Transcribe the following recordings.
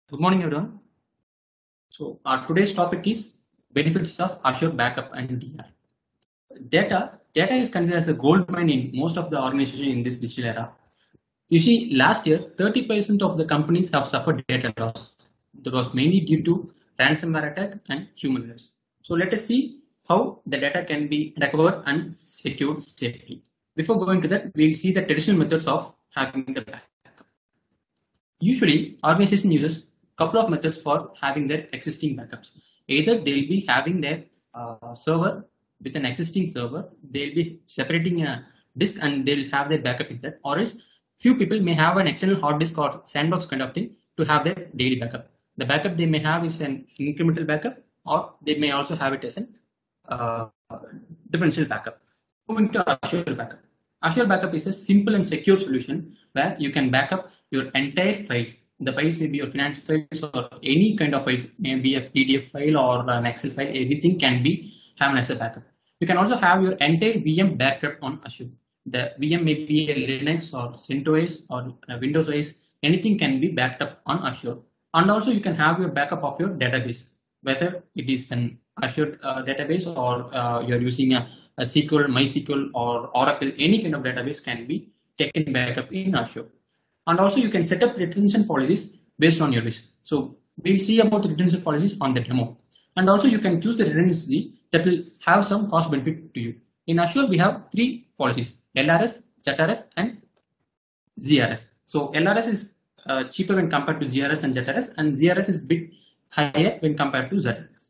Good morning, everyone. So our today's topic is benefits of Azure Backup and DI. Data is considered as a gold mine in most of the organizations in this digital era. You see, last year, 30% of the companies have suffered data loss. That was mainly due to ransomware attack and human errors. So let us see how the data can be recovered and secured safely. Before going to that, we'll see the traditional methods of having the backup. Usually, organization uses a couple of methods for having their existing backups. Either they'll be having their server with an existing server, they'll be separating a disk and they'll have their backup in that, or else few people may have an external hard disk or sandbox kind of thing to have their daily backup. The backup they may have is an incremental backup, or they may also have it as an differential backup. Moving to Azure Backup. Azure Backup is a simple and secure solution where you can backup your entire files. The files may be your finance files or any kind of files, maybe a PDF file or an Excel file, everything can be having as a backup. You can also have your entire VM backup on Azure. The VM may be a Linux or CentOS or Windows OS, anything can be backed up on Azure. And also you can have your backup of your database, whether it is an Azure database or you're using a SQL, MySQL or Oracle, any kind of database can be taken backup in Azure. And also you can set up retention policies based on your risk. So we'll see about the retention policies on the demo. And also you can choose the redundancy that will have some cost benefit to you. In Azure, we have three policies: LRS, ZRS, and ZRS. So LRS is cheaper when compared to ZRS and ZRS, and ZRS is a bit higher when compared to ZRS.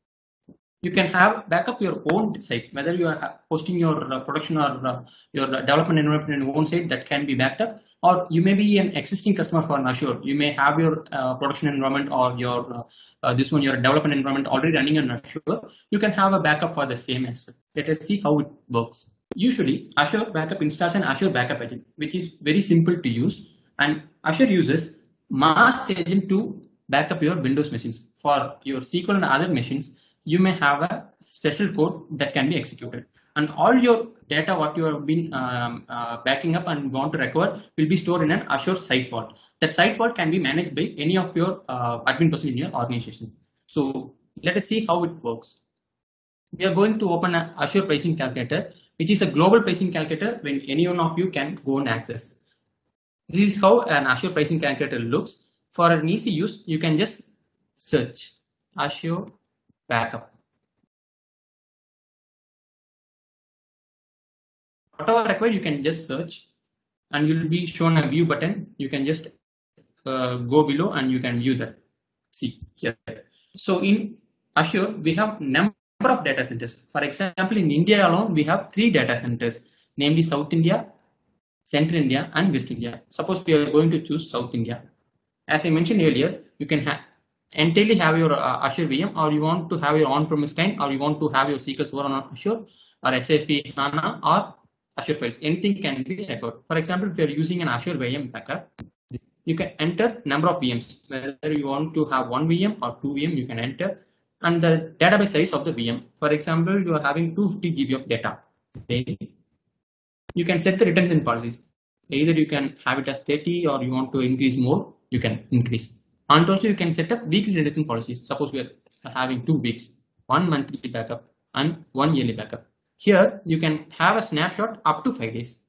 You can have backup your own site, whether you are hosting your production or your development environment in your own site, that can be backed up, or you may be an existing customer for Azure. You may have your production environment or your your development environment already running on Azure. You can have a backup for the same as well. Let us see how it works. Usually, Azure Backup installs an Azure Backup agent, which is very simple to use, and Azure uses Mars agent to backup your Windows machines. For your SQL and other machines, you may have a special code that can be executed, and all your data what you have been backing up and want to recover will be stored in an Azure site vault. That site vault can be managed by any of your admin person in your organization. So let us see how it works. We are going to open an Azure pricing calculator, which is a global pricing calculator when any one of you can go and access. This is how an Azure pricing calculator looks. For an easy use, you can just search Azure Backup. Whatever required, you can just search and you will be shown a view button. You can just go below and you can view that. See here. So in Azure, we have number of data centers. For example, in India alone, we have 3 data centers, namely South India, Central India, and West India. Suppose we are going to choose South India. As I mentioned earlier, you can entirely have your Azure VM, or you want to have your on-premise client, or you want to have your SQL Server on Azure, or SAP HANA, or Azure Files. Anything can be recorded. For example, if you are using an Azure VM backup, you can enter number of VMs. Whether you want to have 1 VM or 2 VM, you can enter, and the database size of the VM. For example, you are having 250 GB of data. You can set the retention policies. Either you can have it as 30, or you want to increase more, you can increase. And also you can set up weekly retention policies. Suppose we are having 2 weeks, 1 monthly backup and 1 yearly backup. Here you can have a snapshot up to 5 days.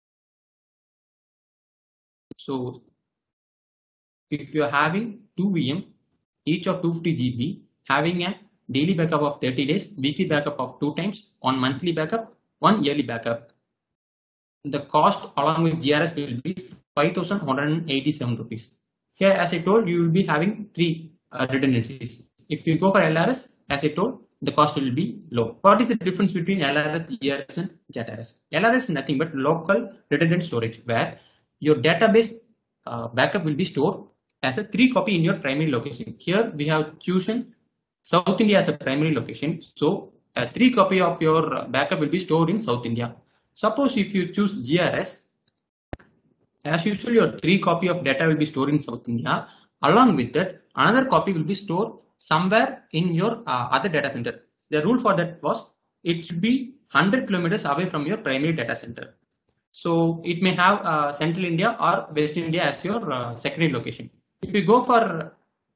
So if you are having 2 VM, each of 250 GB, having a daily backup of 30 days, weekly backup of 2 times, 1 monthly backup, 1 yearly backup, the cost along with GRS will be 5,187 rupees. Here, as I told, you will be having 3 redundancies. If you go for LRS, as I told, the cost will be low. What is the difference between LRS, ERS, and ZRS? LRS is nothing but local redundant storage, where your database backup will be stored as a 3 copy in your primary location. Here we have chosen South India as a primary location, so a 3 copy of your backup will be stored in South India. Suppose if you choose GRS, as usual, your 3 copy of data will be stored in South India. Along with that, another copy will be stored somewhere in your other data center. The rule for that was it should be 100 kilometers away from your primary data center. So it may have Central India or West India as your secondary location. If you go for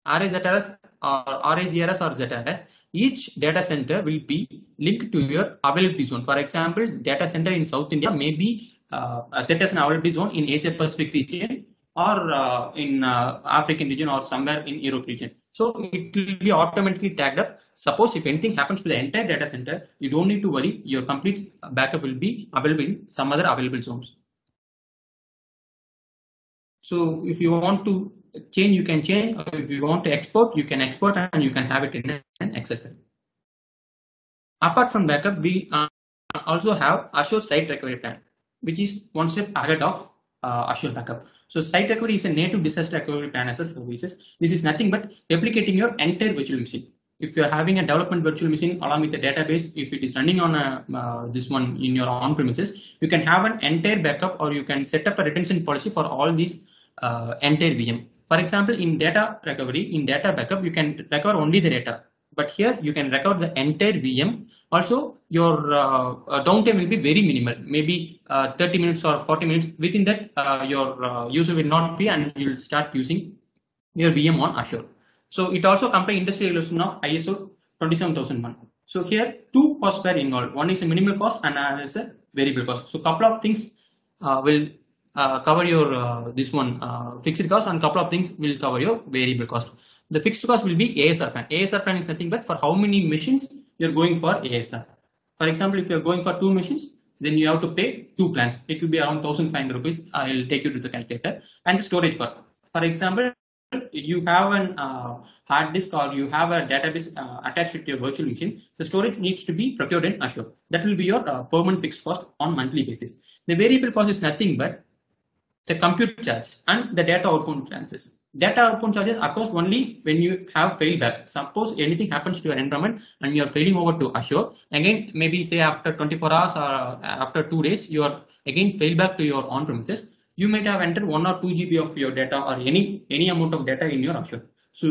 RAZRS or RAGRS or ZRS, each data center will be linked to your availability zone. For example, data center in South India may be set as an availability zone in Asia Pacific region or in African region or somewhere in Europe region. So it will be automatically tagged up. Suppose if anything happens to the entire data center, you don't need to worry. Your complete backup will be available in some other available zones. So if you want to change, you can change. If you want to export, you can export and you can have it in an Excel file. Apart from backup, we also have Azure Site Recovery Plan, which is one step ahead of Azure Backup. So Site Recovery is a native disaster recovery plan as a services. This is nothing but replicating your entire virtual machine. If you're having a development virtual machine along with the database, if it is running on a this one in your on premises, you can have an entire backup, or you can set up a retention policy for all these entire VM. For example, in data recovery, in data backup, you can recover only the data, but here you can recover the entire VM. Also, your downtime will be very minimal, maybe 30 minutes or 40 minutes. Within that, your user will not be, and you will start using your VM on Azure. So it also complies industry regulation of ISO 27001. So here two costs were involved. One is a minimal cost and another is a variable cost. So couple of things will cover your this one fixed cost, and couple of things will cover your variable cost. The fixed cost will be ASR plan. ASR plan is nothing but for how many machines you're going for ASR. For example, if you're going for 2 machines, then you have to pay 2 plans. It will be around 1,500 rupees. I'll take you to the calculator. And the storage part. For example, you have an hard disk or you have a database attached to your virtual machine, the storage needs to be procured in Azure. That will be your permanent fixed cost on monthly basis. The variable cost is nothing but the compute charge and the data output charges. Data output charges occurs only when you have failback. Suppose anything happens to your environment and you are failing over to Azure, again maybe say after 24 hours or after 2 days, you are again fail back to your on premises. You might have entered 1 or 2 GB of your data or any amount of data in your Azure. So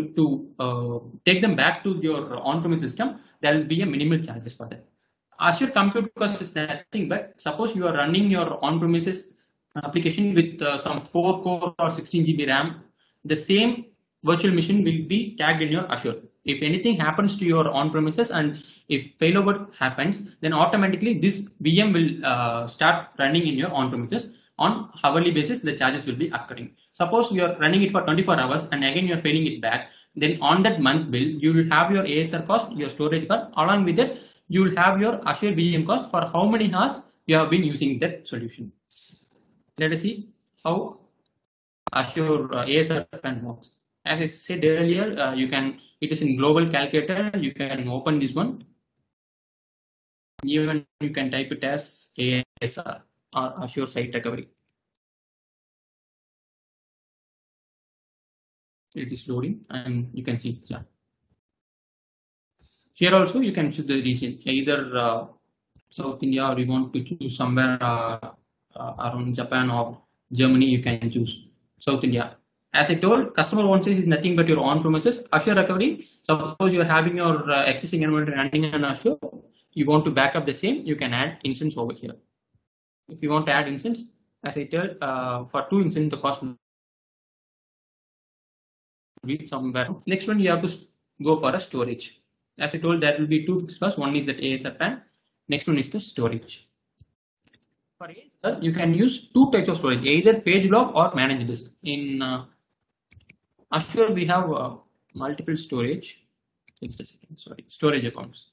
to take them back to your on-premise system, there will be a minimal charges for that. Azure compute cost is nothing but suppose you are running your on-premises application with some 4 core or 16 GB RAM, the same virtual machine will be tagged in your Azure. If anything happens to your on-premises and if failover happens, then automatically this VM will start running in your on-premises. On hourly basis, the charges will be occurring. Suppose you are running it for 24 hours and again you are failing it back, then on that month bill, you will have your ASR cost, your storage cost, along with it, you will have your Azure VM cost for how many hours you have been using that solution. Let us see how Azure ASR plan works. As I said earlier, it is in global calculator. You can open this one. Even you can type it as ASR or Azure Site Recovery. It is loading, and you can see yeah. Here also you can choose the region, either South India, or you want to choose somewhere around Japan or Germany. You can choose South India. As I told, customer one says is nothing but your on-premises. Azure Recovery, suppose you are having your existing environment running on Azure, you want to back up the same, you can add instance over here. If you want to add instance, as I tell, for 2 instances, the cost will be somewhere. Next one, you have to go for a storage. As I told, there will be 2 fixed costs. One is that ASR plan. Next one is the storage. For ASR, you can use 2 types of storage, either page blob or managed disk. In Azure, we have multiple storage. Just a second, sorry, storage accounts.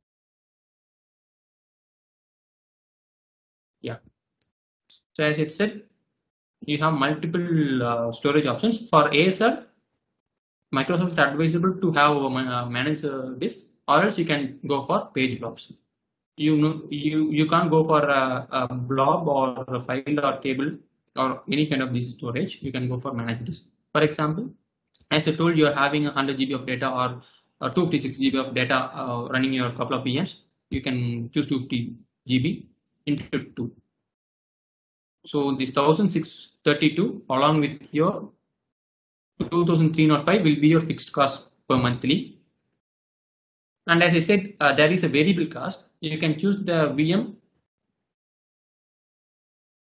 Yeah. So as it said, you have multiple storage options. For ASR, Microsoft is advisable to have managed disk, or else you can go for page blobs. You can't go for a blob or a file or table or any kind of this storage. You can go for managed disk. For example, as I told, you are having 100 GB of data or 256 GB of data running your couple of VMs. You can choose 250 GB into 2. So this 1632 along with your 2305 will be your fixed cost per monthly. And as I said, there is a variable cost. You can choose the VM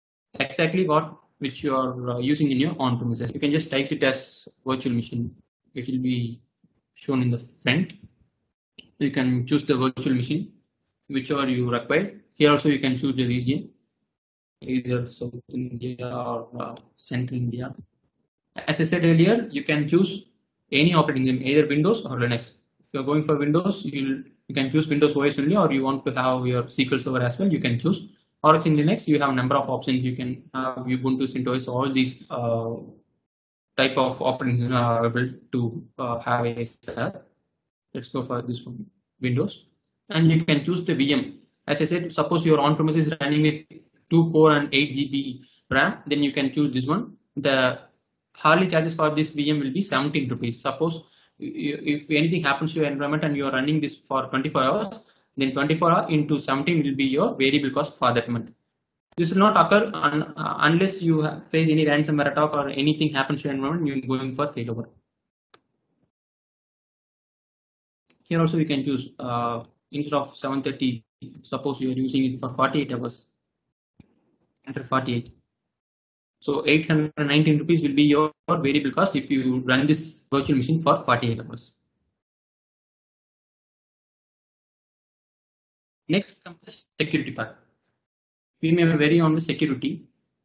exactly which you are using in your on-premises. You can just type it as virtual machine it will be shown in the front. You can choose the virtual machine, whichever you require. Here also you can choose the region, either South India or Central India. As I said earlier, you can choose any operating system, either Windows or Linux. If you're going for Windows, you can choose Windows OS only, or you want to have your SQL Server as well, you can choose. Or it's in Linux, you have a number of options. You can have Ubuntu, CentOS, all these type of operating systems are able to have a set. Let's go for this one, Windows, and you can choose the VM. As I said, suppose your on-premise is running with 2 core and 8 GB RAM, then you can choose this one. The hourly charges for this VM will be 17 rupees. Suppose if anything happens to your environment and you are running this for 24 hours, then 24 hours into 17 will be your variable cost for that month. This will not occur unless you face any ransomware attack or anything happens to your environment, you are going for failover. Here also we can choose instead of 730, suppose you are using it for 48 hours. Enter 48. So 819 rupees will be your variable cost if you run this virtual machine for 48 hours. Next comes the security part. We may vary on the security.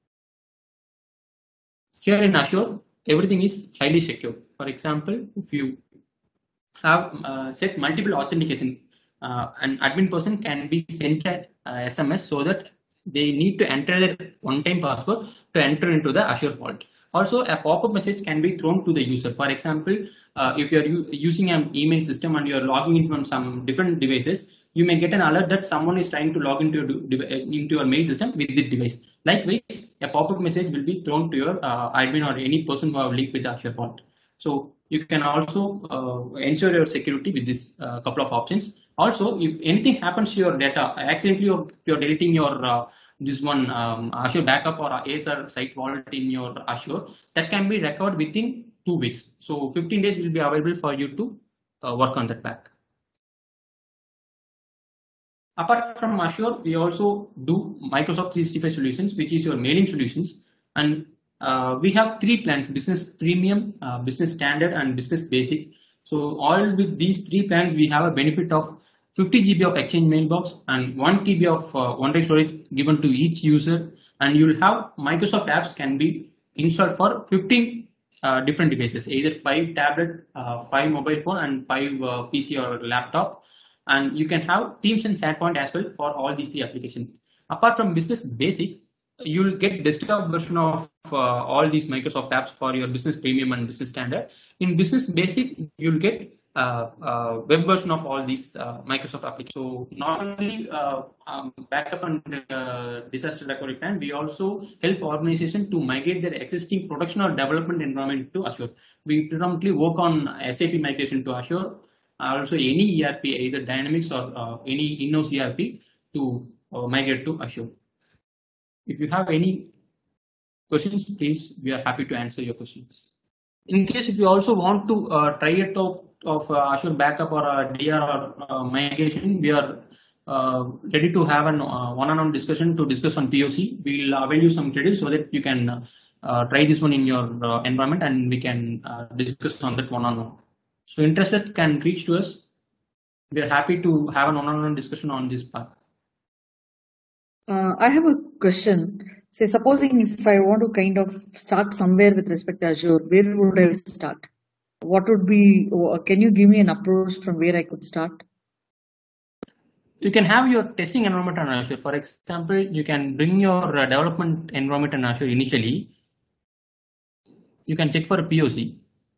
Here in Azure, everything is highly secure. For example, if you have set multiple authentication, an admin person can be sent an SMS so that they need to enter their one-time password to enter into the Azure Vault. Also, a pop-up message can be thrown to the user. For example, if you're using an email system and you're logging in from some different devices, you may get an alert that someone is trying to log into your mail system with this device. Likewise, a pop-up message will be thrown to your admin or any person who have linked with the Azure Vault. So you can also ensure your security with this couple of options. Also, if anything happens to your data, accidentally you're deleting your this one Azure backup or ASR site vault in your Azure, that can be recovered within 2 weeks. So 15 days will be available for you to work on that back. Apart from Azure, we also do Microsoft 365 solutions, which is your mailing solutions. And we have 3 plans: Business Premium, Business Standard, and Business Basic. So all with these 3 plans, we have a benefit of 50 GB of Exchange Mailbox and 1 TB of OneDrive storage given to each user. And you'll have Microsoft apps can be installed for 15 different devices, either 5 tablet, 5 mobile phone, and 5 PC or laptop. And you can have Teams and SharePoint as well for all these 3 applications. Apart from Business Basic, you'll get desktop version of all these Microsoft apps for your Business Premium and Business Standard. In Business Basic, you'll get web version of all these Microsoft applications. So not only backup and disaster recovery plan, we also help organizations to migrate their existing production or development environment to Azure. We predominantly work on SAP migration to Azure. Also any ERP, either Dynamics or any in-house ERP to migrate to Azure. If you have any questions, please, we are happy to answer your questions. In case if you also want to try it out of Azure backup or DR or migration, we are ready to have an one-on-one discussion to discuss on POC. We'll avail you some credits so that you can try this one in your environment, and we can discuss on that one-on-one. So interested can reach to us. We are happy to have an one-on-one discussion on this part. I have a question. Say, supposing if I want to kind of start somewhere with respect to Azure, where would I start? What would be, can you give me an approach from where I could start? You can have your testing environment on Azure. For example, you can bring your development environment on Azure initially. You can check for a POC.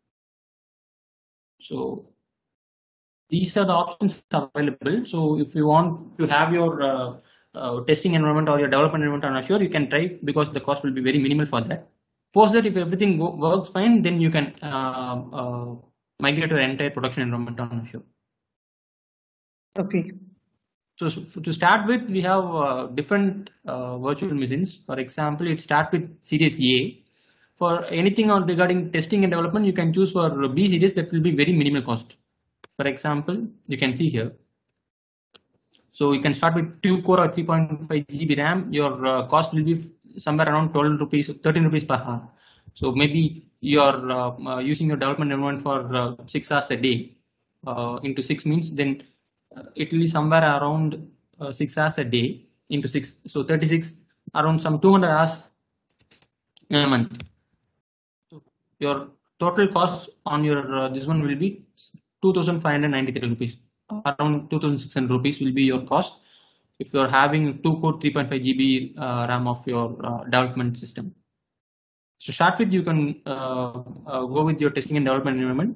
So these are the options available. So if you want to have your testing environment or your development environment on Azure, you can try, because the cost will be very minimal for that. Post that, if everything works fine, then you can migrate your entire production environment on Azure. Okay. So to start with, we have different virtual machines. For example, it starts with series A. For anything on regarding testing and development, you can choose for B series. That will be very minimal cost. For example, you can see here. So you can start with 2 core or 3.5 GB RAM. Your cost will be somewhere around 12 rupees, 13 rupees per hour. So maybe you're using your development environment for 6 hours a day, into 6 means then it will be somewhere around 6 hours a day into 6, so 36, around some 200 hours a month. So your total cost on your this one will be 2,593 rupees. Around 2,600 rupees will be your cost if you're having 2 core 3.5 GB RAM of your development system. So start with, you can go with your testing and development environment.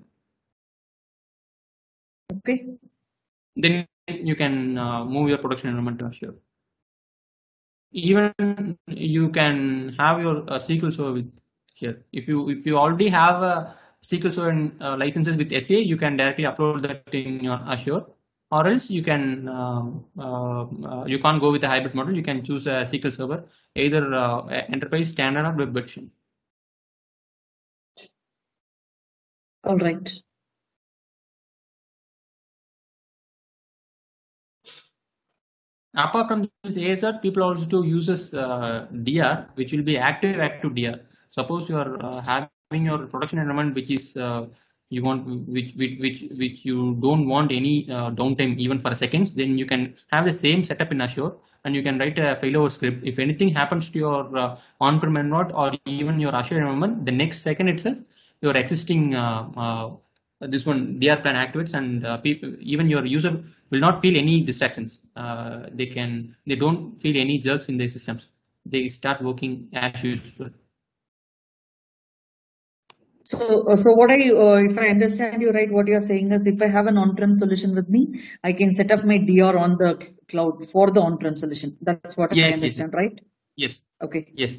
Okay. Then you can move your production environment to Azure. Even you can have your SQL Server with here. If you already have a SQL Server licenses with SA, you can directly upload that in your Azure. Or else you can you can't go with a hybrid model. You can choose a SQL Server, either enterprise, standard, or web version. All right. Apart from this ASR, people also uses DR, which will be active DR. Suppose you are having your production environment, which is you want, which you don't want any downtime even for seconds, then you can have the same setup in Azure, and you can write a failover script. If anything happens to your on-prem environment or even your Azure environment, the next second itself, your existing this one DR plan activates, and people, even your user, will not feel any distractions. They don't feel any jerks in their systems. They start working as usual. So what if I understand you right, what you're saying is, if I have an on-prem solution with me, I can set up my DR on the cloud for the on-prem solution. That's what I understand, yes. right? Yes. Okay. Yes.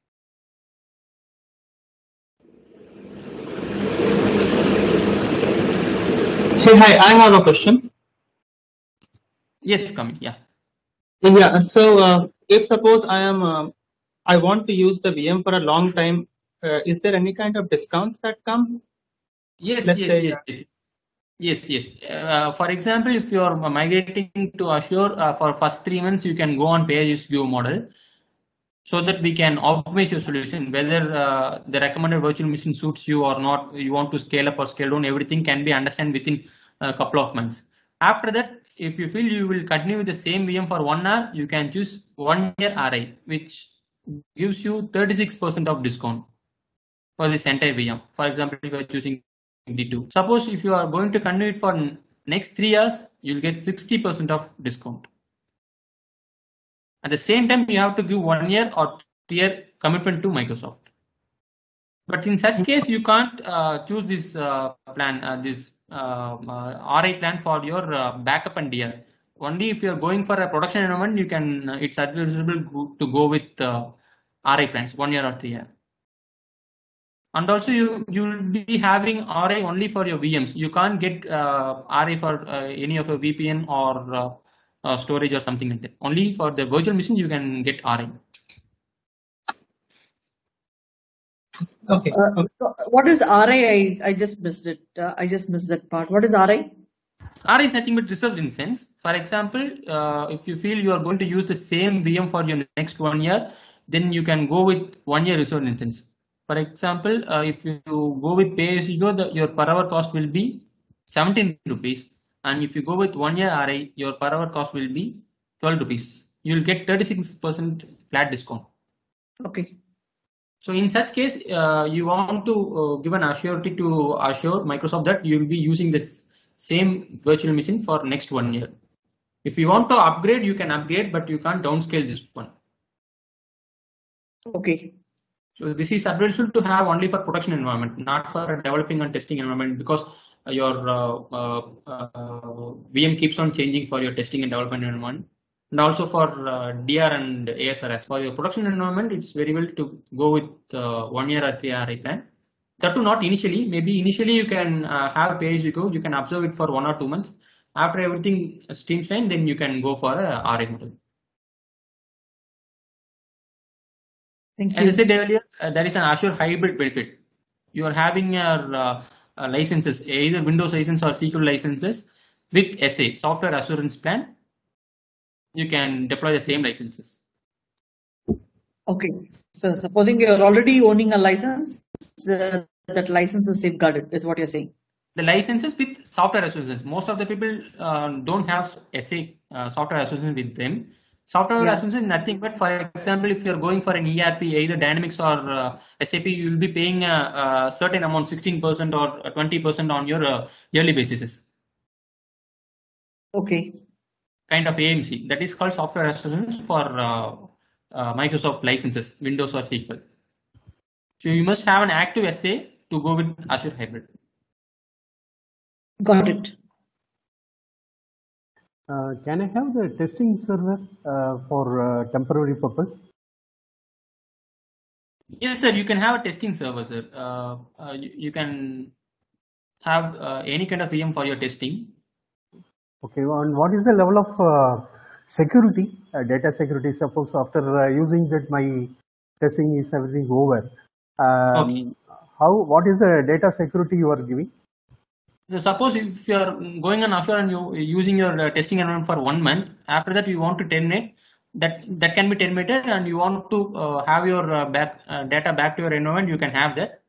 Hey, hi, I have a question. Yes, Kamil, yeah. Yeah, so if suppose I want to use the VM for a long time, is there any kind of discounts that come? Yes, Let's say, yes. For example, if you are migrating to Azure for first 3 months, you can go on pay-as-you-go model, so that we can optimize your solution, whether the recommended virtual machine suits you or not. You want to scale up or scale down, everything can be understood within a couple of months. After that, if you feel you will continue with the same VM for 1 hour, you can choose 1 year RI, which gives you 36% of discount for this entire VM. For example, if you are choosing D2, suppose if you are going to continue it for next 3 years, you'll get 60% of discount. At the same time, you have to give 1 year or 3 year commitment to Microsoft. But in such case, you can't choose this plan, this RI plan for your backup and DR. Only if you are going for a production environment, you can. It's advisable to go with RI plans, 1 year or 3 year. And also, you'll be having RI only for your VMs. You can't get RI for any of your VPN or storage or something like that. Only for the virtual machine you can get RI. okay. So what is RI? I just missed it. I just missed that part. What is RI? RI is nothing but reserved instance. For example, if you feel you are going to use the same VM for your next 1 year, then you can go with 1 year reserved instance. For example, if you go with pay-as-you-go, your per hour cost will be 17 rupees. And if you go with 1 year RI, your per hour cost will be 12 rupees. You will get 36% flat discount. Okay. So in such case, you want to give an assurity to Azure Microsoft that you will be using this same virtual machine for next 1 year. If you want to upgrade, you can upgrade, but you can't downscale this one. Okay. So this is advisable to have only for production environment, not for developing and testing environment, because your VM keeps on changing for your testing and development environment, and also for DR and ASRS. For your production environment, it's very well to go with 1 year or 3 year RI plan. That too not initially. Maybe initially you can have pay-as-you-go. You can observe it for 1 or 2 months. After everything streamlined, then you can go for a RI model. Thank you. As I said earlier, there is an Azure hybrid benefit. You are having your licenses, either Windows license or SQL licenses with SA, Software Assurance Plan. You can deploy the same licenses. Okay. So supposing you're already owning a license, that license is safeguarded, is what you're saying. The licenses with software assurances. Most of the people don't have SA software assurances with them. Software assurances is nothing but, for example, if you're going for an ERP, either Dynamics or SAP, you will be paying a certain amount, 16% or 20% on your yearly basis. Okay. Kind of AMC. That is called software assurance for Microsoft licenses, Windows or SQL. So you must have an active SA to go with Azure Hybrid. Got it. Can I have the testing server for temporary purpose? Yes, sir. You can have a testing server, sir. You can have any kind of VM for your testing. Okay, and what is the level of security, data security? Suppose after using that, my testing is everything over. Okay. What is the data security you are giving? So suppose if you are going on Azure and you using your testing environment for 1 month, after that you want to terminate, that can be terminated, and you want to have your data back to your environment, you can have that.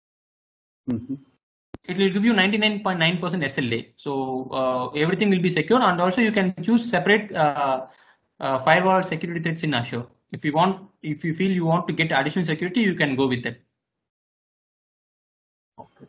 It will give you 99.9% SLA. So everything will be secure, and also you can choose separate firewall security threats in Azure. If you feel you want to get additional security, you can go with that. Okay.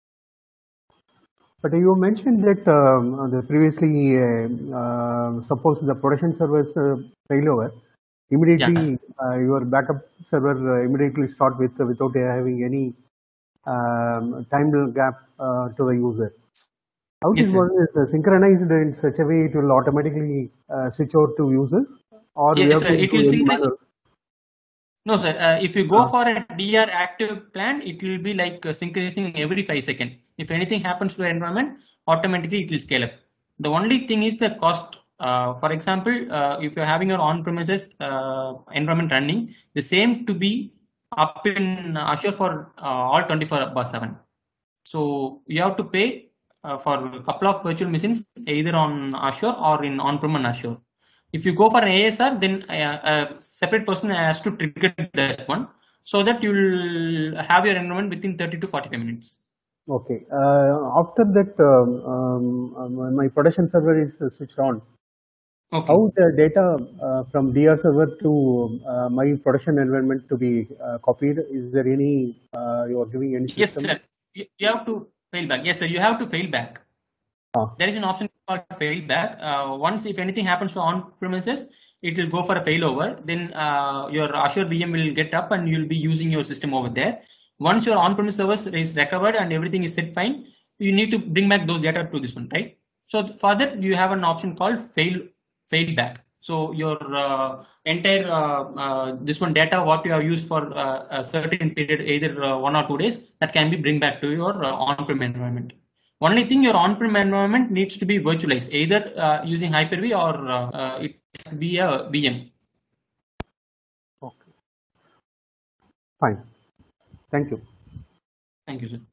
But you mentioned that previously, suppose the production servers failover, immediately your backup server immediately start without having any time gap to the user. How it is synchronized in such a way it will automatically switch over to users, or we have to do any manual? No, sir. If you go for a DR active plan, it will be like synchronizing every 5 seconds. If anything happens to the environment, automatically it will scale up. The only thing is the cost. For example, if you're having your on-premises environment running, the same to be up in Azure for all 24/7. So you have to pay for a couple of virtual machines either on Azure or in on-prem on Azure. If you go for an ASR, then a separate person has to trigger that one, so that you will have your environment within 30 to 45 minutes. Okay. After that, my production server is switched on. Okay. How the data from DR server to my production environment to be copied? Is there any you are giving any system? Yes, sir. You have to fail back. Yes, sir. You have to fail back. There is an option called fail back. Once if anything happens to on-premises, it will go for a failover. Then your Azure VM will get up and you'll be using your system over there. Once your on-premise service is recovered and everything is set fine, you need to bring back those data to this one, right? So for that, you have an option called fail back. So your entire this one data what you have used for a certain period, either 1 or 2 days, that can be bring back to your on-prem environment. Only thing, your on-prem environment needs to be virtualized, either using Hyper-V or it has to be a VM. Okay. Fine. Thank you. Thank you, sir.